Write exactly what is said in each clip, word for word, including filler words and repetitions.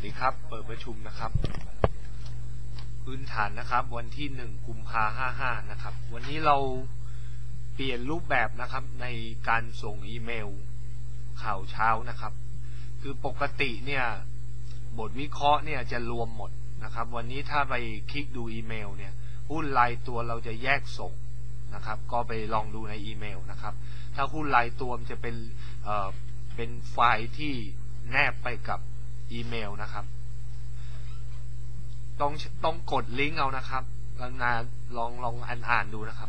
ดีครับเปิดประชุมนะครับพื้นฐานนะครับวันที่หนึ่งกุมภาพันธ์ห้าห้านะครับวันนี้เราเปลี่ยนรูปแบบนะครับในการส่งอีเมลข่าวเช้านะครับคือปกติเนี่ยบทวิเคราะห์เนี่ยจะรวมหมดนะครับวันนี้ถ้าไปคลิกดูอีเมลเนี่ยหุ้นรายตัวเราจะแยกส่งนะครับก็ไปลองดูในอีเมลนะครับถ้าหุ้นรายตัวจะเป็นเอ่อเป็นไฟล์ที่แนบไปกับอีเมลนะครับต้องต้องกดลิงก์เอานะครับงานลองลองอ่านอ่านดูนะครับ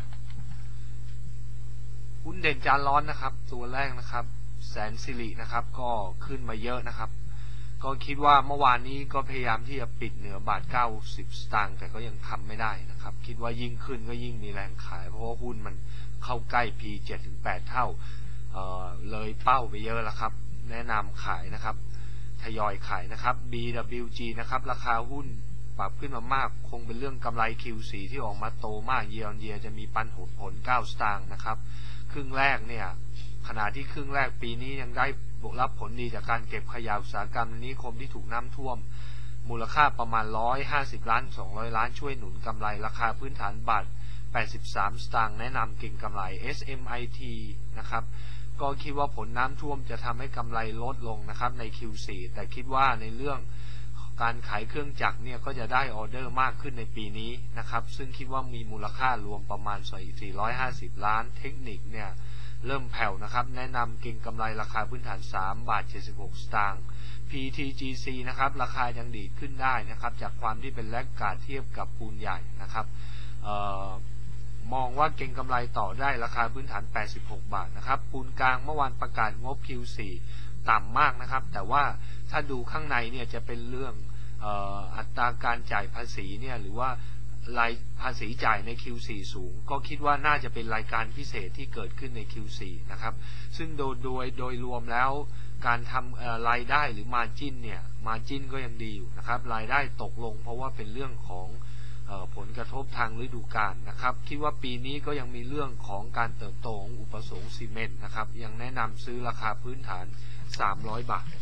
หุ้นเด่นจานร้อนนะครับตัวแรกนะครับแสนสิรินะครับก็ขึ้นมาเยอะนะครับก็คิดว่าเมื่อวานนี้ก็พยายามที่จะปิดเหนือบาทเก้าสิบสตางค์แต่ก็ยังทำไม่ได้นะครับคิดว่ายิ่งขึ้นก็ยิ่งมีแรงขายเพราะว่าหุ้นมันเข้าใกล้ พี เจ็ดถึงแปด เท่าเอ่อเลยเป้าไปเยอะแล้วครับแนะนำขายนะครับทยอยขายนะครับ บี ดับเบิลยู จี นะครับราคาหุ้นปรับขึ้นมามากคงเป็นเรื่องกำไร คิว โฟร์ ที่ออกมาโตมาก year on year จะมีปันผลเก้าสตางค์นะครับครึ่งแรกเนี่ยขณะที่ครึ่งแรกปีนี้ยังได้รับผลดีจากการเก็บขยะอุตสาหกรรมนิคมที่ถูกน้ำท่วมมูลค่าประมาณหนึ่งร้อยห้าสิบล้านสองร้อยล้านช่วยหนุนกำไรราคาพื้นฐานบาทแปดสิบสามสตางค์แนะนำเก็งกำไร เอส เอ็ม ไอ ที นะครับก็คิดว่าผลน้ำท่วมจะทำให้กำไรลดลงนะครับใน คิว โฟร์ แต่คิดว่าในเรื่องการขายเครื่องจักรเนี่ยก็จะได้ออเดอร์มากขึ้นในปีนี้นะครับซึ่งคิดว่ามีมูลค่ารวมประมาณสี่ร้อยห้าสิบล้านเทคนิคเนี่ยเริ่มแผ่วนะครับแนะนำเก็งกำไรราคาพื้นฐานสามบาทเจ็ดสิบหกสตางค์ พี ที จี ซี นะครับราคายังดีขึ้นได้นะครับจากความที่เป็นแลกการ์ดเทียบกับปูนใหญ่นะครับเอ่อมองว่าเก็งกำไรต่อได้ราคาพื้นฐานแปดสิบหกบาทนะครับปูนกลางเมื่อวานประกาศงบ คิว โฟร์ ต่ำมากนะครับแต่ว่าถ้าดูข้างในเนี่ยจะเป็นเรื่องเอ่ออัตราการจ่ายภาษีเนี่ยหรือว่ารายภาษีจ่ายใน คิว โฟร์ สูงก็คิดว่าน่าจะเป็นรายการพิเศษที่เกิดขึ้นใน คิว โฟร์ นะครับซึ่งโดยโดยโดยรวมแล้วการทำรายได้หรือ margin เนี่ย margin ก็ยังดีอยู่นะครับรายได้ตกลงเพราะว่าเป็นเรื่องของผลกระทบทางฤดูกาลนะครับคิดว่าปีนี้ก็ยังมีเรื่องของการเติบโตของอุปสงค์ซีเมนต์นะครับยังแนะนำซื้อราคาพื้นฐานสามร้อยบาท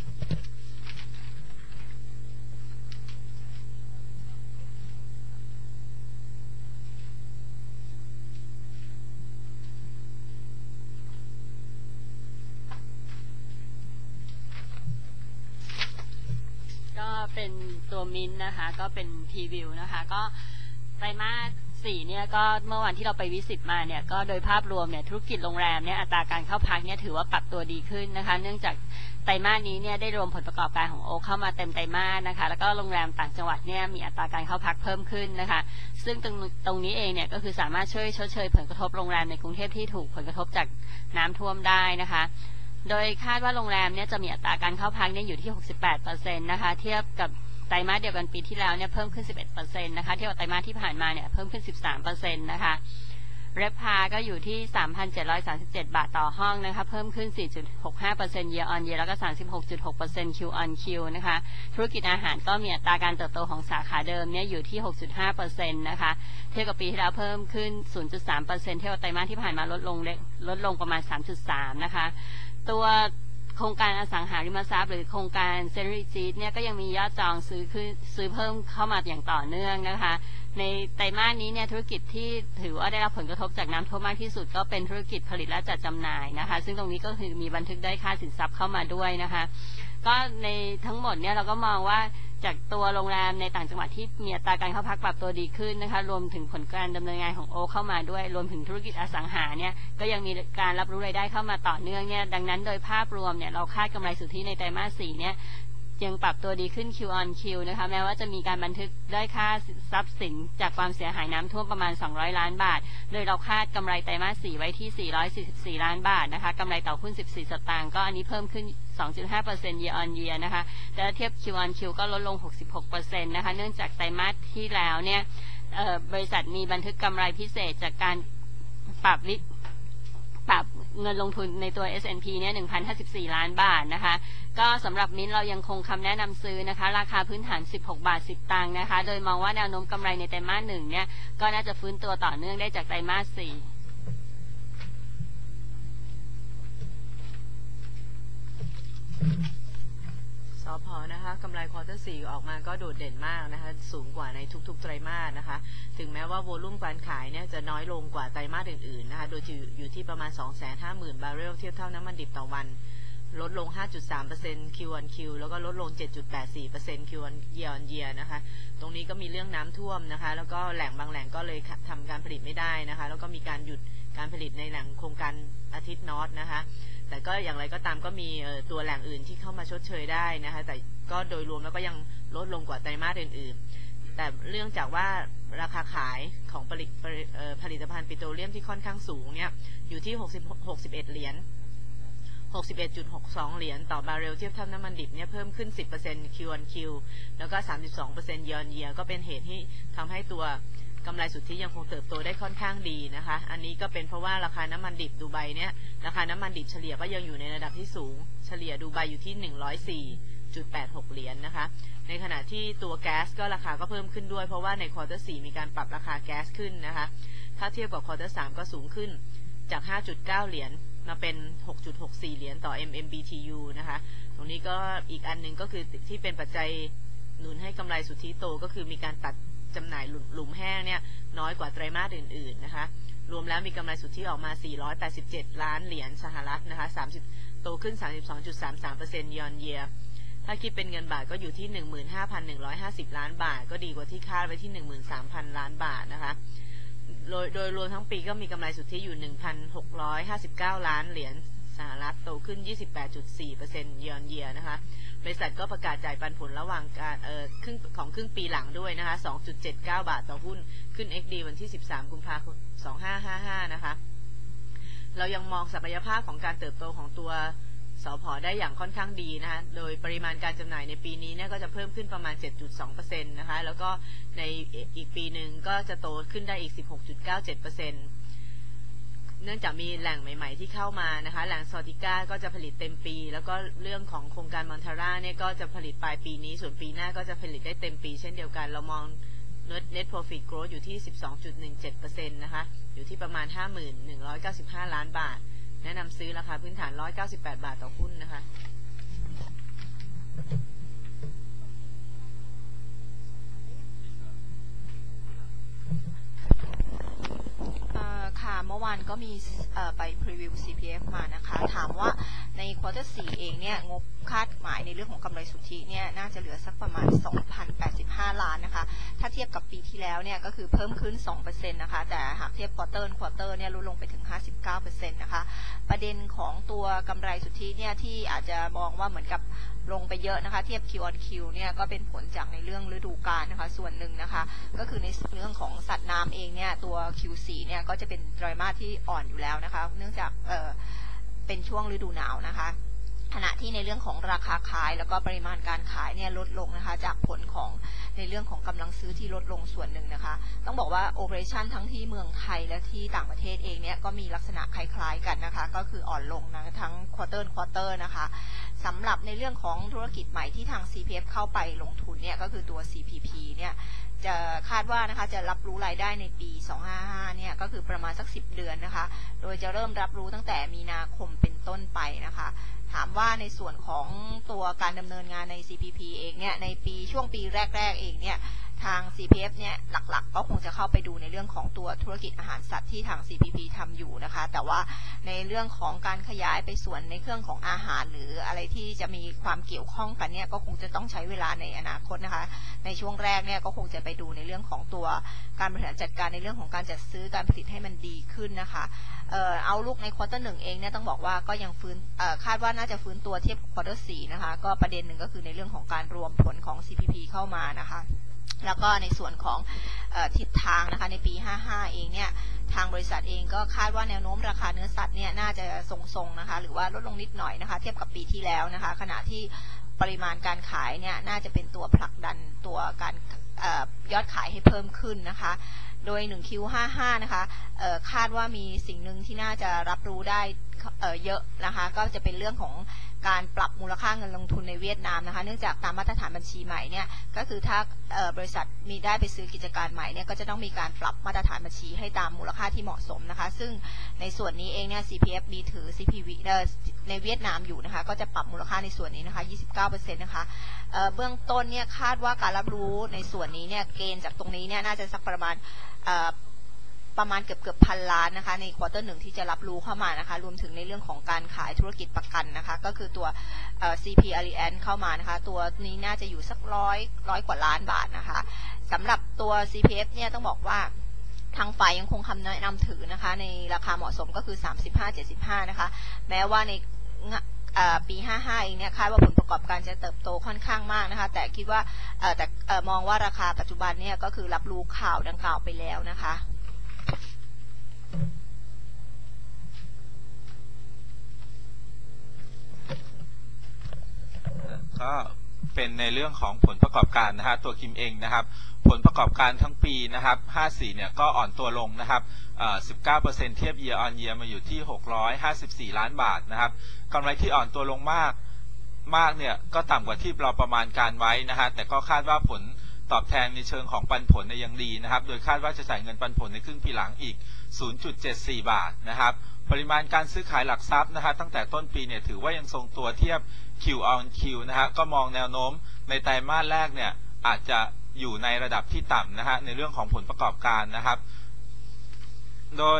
ก็เป็นตัวมินนะคะก็เป็นพรีวิวนะคะก็ไตรมาสสี่เนี่ยก็เมื่อวันที่เราไปวิสิตมาเนี่ยก็โดยภาพรวมเนี่ยธุรกิจโรงแรมเนี่ยอัตราการเข้าพักเนี่ยถือว่าปรับตัวดีขึ้นนะคะเนื่องจากไตรมาสนี้เนี่ยได้รวมผลประกอบการของโอเข้ามาเต็มไตรมาสนะคะแล้วก็โรงแรมต่างจังหวัดเนี่ยมีอัตราการเข้าพักเพิ่มขึ้นนะคะซึ่งตรงตรงนี้เองเนี่ยก็คือสามารถช่วยชดเชยผลกระทบโรงแรมในกรุงเทพที่ถูกผลกระทบจากน้ำท่วมได้นะคะโดยคาดว่าโรงแรมเนี่ยจะมีอัตราการเข้าพักเนี่ยอยู่ที่ หกสิบแปดเปอร์เซ็นต์ นะคะเทียบกับไตรมาสเดียวกันปีที่แล้วเนี่ยเพิ่มขึ้น สิบเอ็ดเปอร์เซ็นต์ นะคะเทียบกับไตรมาสที่ผ่านมาเนี่ยเพิ่มขึ้น สิบสามเปอร์เซ็นต์ นะคะเรฟพาก็อยู่ที่ สามพันเจ็ดร้อยสามสิบเจ็ด บาทต่อห้องนะคะเพิ่มขึ้น สี่จุดหกห้าเปอร์เซ็นต์ year on year แล้วก็ สามสิบหกจุดหกเปอร์เซ็นต์ Q on Q นะคะธุรกิจอาหารก็มีอัตราการเติบโตของสาขาเดิมเนี่ยอยู่ที่ หกจุดห้าเปอร์เซ็นต์ นะคะเทียบกับปีที่แล้วเพิ่มขึ้น ศูนย์จุดสามเปอร์เซ็นต์ เทียบกับไตรมาสที่ผ่านมาลดลงเล็กลดลงประมาณ สามจุดสาม นะคะตัวโครงการอสังหาริมทรัพย์หรือโครงการเซนริจิตเนี่ยก็ยังมียอดจองซื้อขึ้นซื้อเพิ่มเข้ามาอย่างต่อเนื่องนะคะในไตรมาสนี้เนี่ยธุรกิจที่ถือว่าได้รับผลกระทบจากน้ำท่วมมากที่สุดก็เป็นธุรกิจผลิตและจัดจำหน่ายนะคะซึ่งตรงนี้ก็คือมีบันทึกได้ค่าสินทรัพย์เข้ามาด้วยนะคะก็ในทั้งหมดเนี่ยเราก็มองว่าจากตัวโรงแรมในต่างจังหวัดที่มีอัตราการเข้าพักปรับตัวดีขึ้นนะคะรวมถึงผลการดำเนินงานของโอเข้ามาด้วยรวมถึงธุรกิจอสังหาเนี่ยก็ยังมีการรับรู้รายได้เข้ามาต่อเนื่องเนี่ยดังนั้นโดยภาพรวมเนี่ยเราคาดกำไรสุทธิในไตรมาสสี่เนี่ยยังปรับตัวดีขึ้น Q on Q นะคะแม้ว่าจะมีการบันทึกได้ค่าทรัพย์สินจากความเสียหายน้ำท่วมประมาณสองร้อยล้านบาทโดยเราคาดกำไรไตรมาสสี่ไว้ที่สี่ร้อยสี่สิบสี่ล้านบาทนะคะกำไรต่อหุ้นสิบสี่สตางค์ก็อันนี้เพิ่มขึ้น สองจุดห้าเปอร์เซ็นต์ year on year นะคะแต่เทียบ Q on Q ก็ลดลง หกสิบหกเปอร์เซ็นต์ นะคะเนื่องจากไตรมาสที่แล้วเนี่ยบริษัทมีบันทึกกำไรพิเศษจากการปรับวิปรับเงินลงทุนในตัว เอส แอนด์ พี เนี่ย หนึ่งพันห้าสิบสี่ล้านบาทนะคะก็สำหรับมิ้นเรายังคงคำแนะนำซื้อนะคะราคาพื้นฐานสิบหกบาทสิบตังค์นะคะโดยมองว่าแนวโน้มกำไรในไตรมาสหนึ่งเนี่ยก็น่าจะฟื้นตัวต่อเนื่องได้จากไตรมาสสี่สปผนะคะกำไรควอเตอร์สี่ออกมาก็โดดเด่นมากนะคะสูงกว่าในทุกๆไตรมาสนะคะถึงแม้ว่าโวลุ่มการขายเนี่ยจะน้อยลงกว่าไตรมาสอื่นๆนะคะโดยอยู่ที่ประมาณ สองแสนห้าหมื่น บาร์เรลเทียบเท่าน้ำมันดิบต่อวันลดลง ห้าจุดสามเปอร์เซ็นต์ Q on Q แล้วก็ลดลง เจ็ดจุดแปดสี่เปอร์เซ็นต์ Q on Year on Year นะคะตรงนี้ก็มีเรื่องน้ำท่วมนะคะแล้วก็แหล่งบางแหล่งก็เลยทำการผลิตไม่ได้นะคะแล้วก็มีการหยุดการผลิตในแหล่งโครงการอาทิตย์นอตนะคะแต่ก็อย่างไรก็ตามก็มีตัวแหล่งอื่นที่เข้ามาชดเชยได้นะคะแต่ก็โดยรวมแล้วก็ยังลดลงกว่าไตรมาสอื่นๆแต่เรื่องจากว่าราคาขายของผลิตผลิตภัณฑ์ปิโตรเลียมที่ค่อนข้างสูงเนี่ยอยู่ที่หกสิบ หกสิบเอ็ดเหรียญ หกสิบเอ็ดจุดหกสอง เหรียญต่อบาร์เรลเทียบเท่าน้ำมันดิบเนี่ยเพิ่มขึ้น สิบเปอร์เซ็นต์ Q on Q แล้วก็ สามสิบสองเปอร์เซ็นต์ Year on Year ก็เป็นเหตุที่ทำให้ตัวกำไรสุทธิยังคงเติบโตได้ค่อนข้างดีนะคะอันนี้ก็เป็นเพราะว่าราคาน้ำมันดิบดูไบเนี่ยราคาน้ำมันดิบเฉลี่ยก็ยังอยู่ในระดับที่สูงเฉลี่ยดูไบอยู่ที่ หนึ่งร้อยสี่จุดแปดหก เหรียญ นะคะในขณะที่ตัวแก๊สก็ราคาก็เพิ่มขึ้นด้วยเพราะว่าในควอเตอร์สี่มีการปรับราคาแก๊สขึ้นนะคะถ้าเทียบกับควอเตอร์สามก็สูงขึ้นจาก ห้าจุดเก้า เหรียญมาเป็น หกจุดหกสี่ เหรียญต่อ เอ็ม เอ็ม บี ที ยู นะคะตรงนี้ก็อีกอันนึงก็คือที่เป็นปัจจัยหนุนให้กำไรสุทธิโตก็คือมีการตัดจำหน่ายหลุมแห้งเนี่ยน้อยกว่าไตรมาสอื่นๆนะคะรวมแล้วมีกำไรสุทธิออกมาสี่ร้อยแปดสิบเจ็ดล้านเหรียญสหรัฐนะคะสามสิบโตขึ้น สามสิบสองจุดสามสามเปอร์เซ็นต์ year on year ถ้าคิดเป็นเงินบาทก็อยู่ที่ หนึ่งหมื่นห้าพันหนึ่งร้อยห้าสิบ ล้านบาทก็ดีกว่าที่คาดไว้ที่ หนึ่งหมื่นสามพัน ล้านบาทนะคะโดยโดยรวมทั้งปีก็มีกำไรสุทธิอยู่ หนึ่งพันหกร้อยห้าสิบเก้า ล้านเหรียญสหรัฐโตขึ้น ยี่สิบแปดจุดสี่เปอร์เซ็นต์ year on year นะคะบริษัทก็ประกาศจ่ายปันผลระหว่างการเอ่อครึ่งของครึ่งปีหลังด้วยนะคะ สองจุดเจ็ดเก้า บาทต่อหุ้นขึ้น เอ็กซ์ ดี วันที่สิบสามกุมภาพันธ์สองพันห้าร้อยห้าสิบห้านะคะเรายังมองศักยภาพของการเติบโตของตัวสผ.ได้อย่างค่อนข้างดีนะคะโดยปริมาณการจำหน่ายในปีนี้เนี่ยก็จะเพิ่มขึ้นประมาณ เจ็ดจุดสองเปอร์เซ็นต์ นะคะแล้วก็ในอีกปีหนึ่งก็จะโตขึ้นได้อีก สิบหกจุดเก้าเจ็ดเปอร์เซ็นต์ เนื่องจากมีแหล่งใหม่ๆที่เข้ามานะคะแหล่งซอติก้าก็จะผลิตเต็มปีแล้วก็เรื่องของโครงการมอนทาร่าเนี่ยก็จะผลิตปลายปีนี้ส่วนปีหน้าก็จะผลิตได้เต็มปีเช่นเดียวกันเรามอง Net Profit Growth อยู่ที่ สิบสองจุดหนึ่งเจ็ดเปอร์เซ็นต์ นะคะอยู่ที่ประมาณ ห้าหมื่นหนึ่งร้อยเก้าสิบห้า ล้านบาทแนะนำซื้อราคาพื้นฐานหนึ่งร้อยเก้าสิบแปดบาทต่อหุ้นนะคะค่ะเมื่อวานก็มีไปพรีวิว ซี พี เอฟ มานะคะถามว่าในควอเตอร์สี่เองเนี่ยงบคาดหมายในเรื่องของกำไรสุทธิเนี่ยน่าจะเหลือสักประมาณ สองพันแปดสิบห้า ล้านนะคะถ้าเทียบกับปีที่แล้วเนี่ยก็คือเพิ่มขึ้น สองเปอร์เซ็นต์ นะคะแต่หากเทียบควอเตอร์ควอเตอร์เนี่ยลดลงไปถึง ห้าสิบเก้าเปอร์เซ็นต์ นะคะประเด็นของตัวกำไรสุทธิเนี่ยที่อาจจะมองว่าเหมือนกับลงไปเยอะนะคะเทียบ Q on Q เนี่ยก็เป็นผลจากในเรื่องฤดูกาลนะคะส่วนหนึ่งนะคะก็คือในเรื่องของสัตว์น้ำเองเนี่ยตัว คิว โฟร์ เนี่ยก็จะเป็นไตรมาสที่อ่อนอยู่แล้วนะคะเนื่องจากเอ่อเป็นช่วงฤดูหนาวนะคะขณะที่ในเรื่องของราคาขายแล้วก็ปริมาณการขายเนี่ยลดลงนะคะจากผลของในเรื่องของกำลังซื้อที่ลดลงส่วนหนึ่งนะคะต้องบอกว่าโอเปอเรชั่นทั้งที่เมืองไทยและที่ต่างประเทศเองเนี่ยก็มีลักษณะคล้ายๆกันนะคะก็คืออ่อนลงนะทั้งควอเตอร์ควอเตอร์นะคะสำหรับในเรื่องของธุรกิจใหม่ที่ทาง ซี พี เอฟ เข้าไปลงทุนเนี่ยก็คือตัว ซี พี พี เนี่ยจะคาดว่านะคะจะรับรู้รายได้ในปีสองพันห้าร้อยห้าสิบห้าเนี่ยก็คือประมาณสักสิบเดือนนะคะโดยจะเริ่มรับรู้ตั้งแต่มีนาคมเป็นต้นไปนะคะถามว่าในส่วนของตัวการดำเนินงานใน ซี พี พี เองเนี่ยในปีช่วงปีแรกๆเองเนี่ยทาง ซี พี เอฟ เนี่ยหลักๆก็คงจะเข้าไปดูในเรื่องของตัวธุรกิจอาหารสัตว์ที่ทาง ซี พี พี ทำอยู่นะคะแต่ว่าในเรื่องของการขยายไปส่วนในเครื่องของอาหารหรืออะไรที่จะมีความเกี่ยวข้องกันเนี่ยก็คงจะต้องใช้เวลาในอนาคตนะคะในช่วงแรกเนี่ยก็คงจะไปดูในเรื่องของตัวการบริหารจัดการในเรื่องของการจัดซื้อการผลิตให้มันดีขึ้นนะคะเอ่อเอาลุกในควอเตอร์หนึ่งเองเนี่ยต้องบอกว่าก็ยังฟื้นเอ่อคาดว่าน่าจะฟื้นตัวเทียบควอเตอร์สี่นะคะก็ประเด็นหนึ่งก็คือในเรื่องของการรวมผลของ ซี พี พี เข้ามานะคะแล้วก็ในส่วนของเอ่อทิศทางนะคะในปีห้าสิบห้าเองเนี่ยทางบริษัทเองก็คาดว่าแนวโน้มราคาเนื้อสัตว์เนี่ยน่าจะทรงๆนะคะหรือว่าลดลงนิดหน่อยนะคะเทียบกับปีที่แล้วนะคะขณะที่ปริมาณการขายเนี่ยน่าจะเป็นตัวผลักดันตัวการเอ่อยอดขายให้เพิ่มขึ้นนะคะโดย หนึ่ง คิว ห้าสิบห้า นะคะเอ่อคาดว่ามีสิ่งหนึ่งที่น่าจะรับรู้ได้เอ่อเยอะนะคะก็จะเป็นเรื่องของการปรับมูลค่าเงินลงทุนในเวียดนามนะคะเนื่องจากตามมาตรฐานบัญชีใหม่เนี่ยก็คือถ้าบริษัทมีได้ไปซื้อกิจการใหม่เนี่ยก็จะต้องมีการปรับมาตรฐานบัญชีให้ตามมูลค่าที่เหมาะสมนะคะซึ่งในส่วนนี้เองเนี่ย ซี พี เอฟ มีถือ ซี พี วี เอ่อในเวียดนามอยู่นะคะก็จะปรับมูลค่าในส่วนนี้นะคะ ยี่สิบเก้าเปอร์เซ็นต์ นะคะเเบื้องต้นเนี่ยคาดว่าการรับรู้ในส่วนนี้เนี่ยเกณฑ์จากตรงนี้เนี่ยน่าจะสักประมาณประมาณเกือบเกือบพันล้านนะคะในควอเตอร์หนึ่งที่จะรับรู้เข้ามานะคะรวมถึงในเรื่องของการขายธุรกิจประกันนะคะก็คือตัว ซี พี Allianz เข้ามานะคะตัวนี้น่าจะอยู่สักร้อยร้อยกว่าล้านบาทนะคะสำหรับตัว ซี พี เอฟ เนี่ยต้องบอกว่าทางฝ่ายยังคงคำแนะนำถือนะคะในราคาเหมาะสมก็คือ สามสิบห้า เจ็ดสิบห้า นะคะแม้ว่าในปีห้าสิบห้าเองเนี่ยคาดว่าผลประกอบการจะเติบโตค่อนข้างมากนะคะแต่คิดว่าแต่มองว่าราคาปัจจุบันเนี่ยก็คือรับรู้ข่าวดังกล่าวไปแล้วนะคะก็เป็นในเรื่องของผลประกอบการนะฮะตัวคิมเองนะครับผลประกอบการทั้งปีนะครับห้าสิบสี่เนี่ยก็อ่อนตัวลงนะครับเอ่อ สิบเก้าเปอร์เซ็นต์ เทียบ year on year มาอยู่ที่หกร้อยห้าสิบสี่ล้านบาทนะครับกำไรที่อ่อนตัวลงมากมากเนี่ยก็ต่ำกว่าที่เราประมาณการไว้นะฮะแต่ก็คาดว่าผลตอบแทนในเชิงของปันผลเนี่ยยังดีนะครับโดยคาดว่าจะจ่ายเงินปันผลในครึ่งปีหลังอีก ศูนย์จุดเจ็ดสี่ บาทนะครับปริมาณการซื้อขายหลักทรัพย์นะฮะตั้งแต่ต้นปีเนี่ยถือว่ายังทรงตัวเทียบ Q on Q นะฮะก็มองแนวโน้มในไตรมาสแรกเนี่ยอาจจะอยู่ในระดับที่ต่ำนะฮะในเรื่องของผลประกอบการนะครับโดย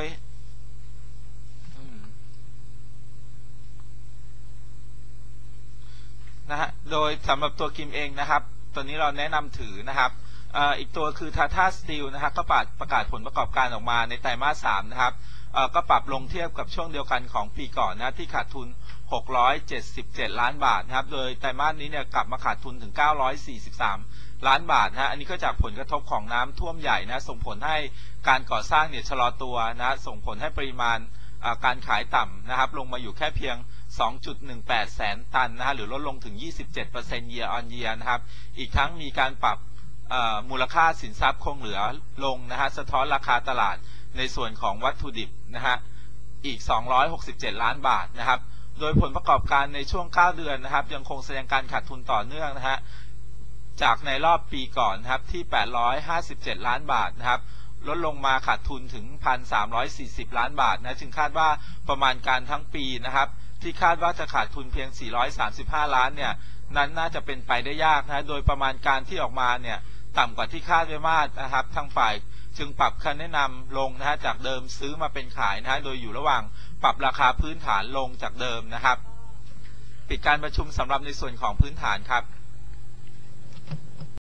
นะฮะโดยสำหรับตัวกิมเองนะครับตัวนี้เราแนะนำถือนะครับอีกตัวคือ Tata Steel นะฮะก็ประกาศผลประกอบการออกมาในไตรมาสสามนะครับก็ปรับลงเทียบกับช่วงเดียวกันของปีก่อนนะที่ขาดทุนหกร้อยเจ็ดสิบเจ็ดล้านบาทนะครับโดยไตรมาสนี้เนี่ยกลับมาขาดทุนถึงเก้าร้อยสี่สิบสามล้านบาทนะฮะอันนี้ก็จากผลกระทบของน้ำท่วมใหญ่นะส่งผลให้การก่อสร้างเนี่ยชะลอตัวนะส่งผลให้ปริมาณการขายต่ำนะครับลงมาอยู่แค่เพียง สองจุดหนึ่งแปด แสนตันนะฮะหรือลดลงถึง ยี่สิบเจ็ดเปอร์เซ็นต์ year on year นะครับอีกทั้งมีการปรับมูลค่าสินทรัพย์คงเหลือลงนะฮะสะท้อนราคาตลาดในส่วนของวัตถุดิบนะฮะอีกสองร้อยหกสิบเจ็ดล้านบาทนะครับโดยผลประกอบการในช่วงเก้าเดือนนะครับยังคงแสดงการขาดทุนต่อเนื่องนะฮะจากในรอบปีก่อนนะครับที่แปดร้อยห้าสิบเจ็ดล้านบาทนะครับลดลงมาขาดทุนถึง หนึ่งพันสามร้อยสี่สิบ ล้านบาทนะจึงคาดว่าประมาณการทั้งปีนะครับที่คาดว่าจะขาดทุนเพียงสี่ร้อยสามสิบห้าล้านเนี่ยนั้นน่าจะเป็นไปได้ยากนะโดยประมาณการที่ออกมาเนี่ยต่ำกว่าที่คาดไว้มากนะครับทางฝ่ายจึงปรับคำแนะนำลงนะฮะจากเดิมซื้อมาเป็นขายนะฮะโดยอยู่ระหว่างปรับราคาพื้นฐานลงจากเดิมนะครับปิดการประชุมสำหรับในส่วนของพื้นฐานครับ